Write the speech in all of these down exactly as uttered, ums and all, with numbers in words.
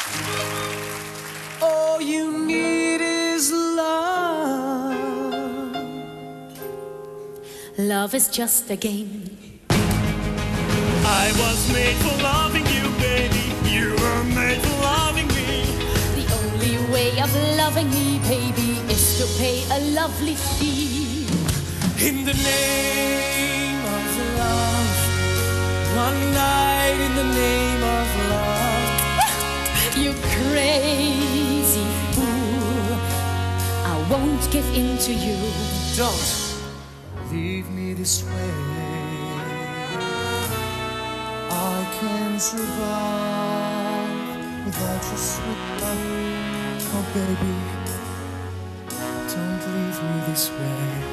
All you need is love. Love is just a game. I was made for loving you, baby. You were made for loving me. The only way of loving me, baby, is to pay a lovely fee. In the name of love, one night in the name of love. You crazy fool, I won't give in to you. Don't leave me this way. I can't survive without your sweet love. Oh baby, don't leave me this way.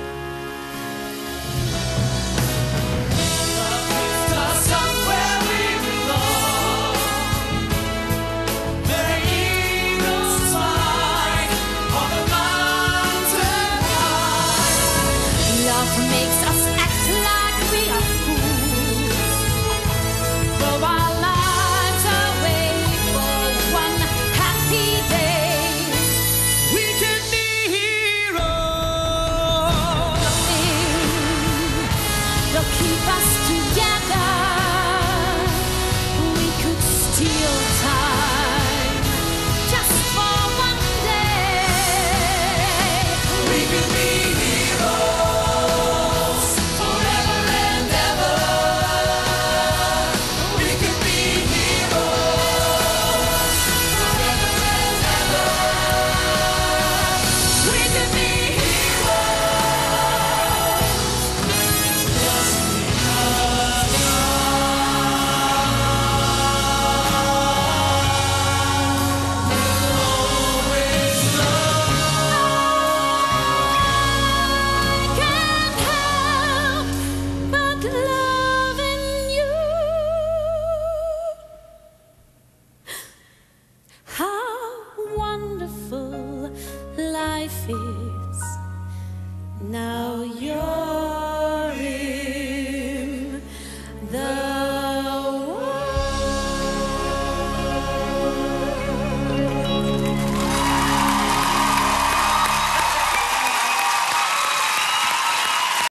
Makes us act like we are fools. Throw our lives away for one happy day. We can be heroes. Nothing will keep us together. We could steal time just for one day. We can be life is.